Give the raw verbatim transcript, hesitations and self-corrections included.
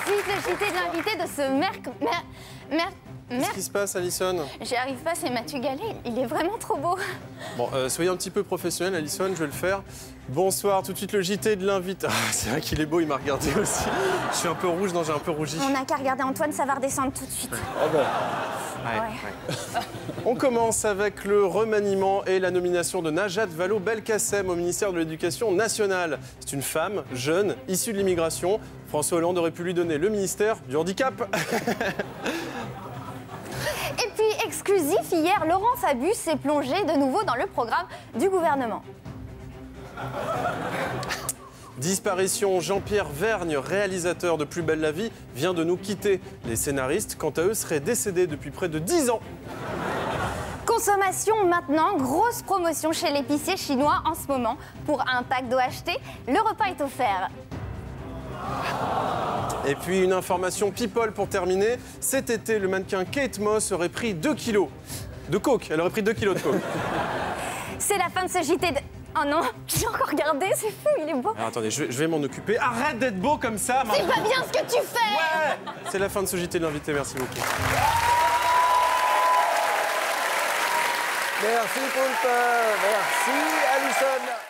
suite, le J T de l'invité de ce merc... Mer... Mer... Qu'est-ce qui se passe, Alison? J'y arrive pas, c'est Mathieu Gallet, il est vraiment trop beau. Bon, euh, soyez un petit peu professionnel, Alison, je vais le faire. Bonsoir, tout de suite le J T de l'invité. Ah, c'est vrai qu'il est beau, il m'a regardé aussi. Je suis un peu rouge, non, j'ai un peu rougi. On n'a qu'à regarder Antoine, ça va redescendre tout de suite. Ah bon. Ouais, Ouais. ouais. On commence avec le remaniement et la nomination de Najat Vallaud-Belkacem au ministère de l'Éducation nationale. C'est une femme, jeune, issue de l'immigration. François Hollande aurait pu lui donner le ministère du handicap. Et puis, exclusif, hier, Laurent Fabius s'est plongé de nouveau dans le programme du gouvernement. Disparition, Jean-Pierre Vergne, réalisateur de Plus belle la vie, vient de nous quitter. Les scénaristes, quant à eux, seraient décédés depuis près de dix ans. Consommation maintenant, grosse promotion chez l'épicier chinois en ce moment. Pour un pack d'eau acheté, le repas est offert. Et puis une information people pour terminer. Cet été, le mannequin Kate Moss aurait pris deux kilos de coke. Elle aurait pris deux kilos de coke. C'est la fin de ce J T de... Oh non, j'ai encore regardé, c'est fou, il est beau. Alors attendez, je vais, je vais m'en occuper. Arrête d'être beau comme ça. C'est pas bien ce que tu fais. Ouais. C'est la fin de ce J T de l'invité, merci beaucoup. Merci Poulpe, merci Alison.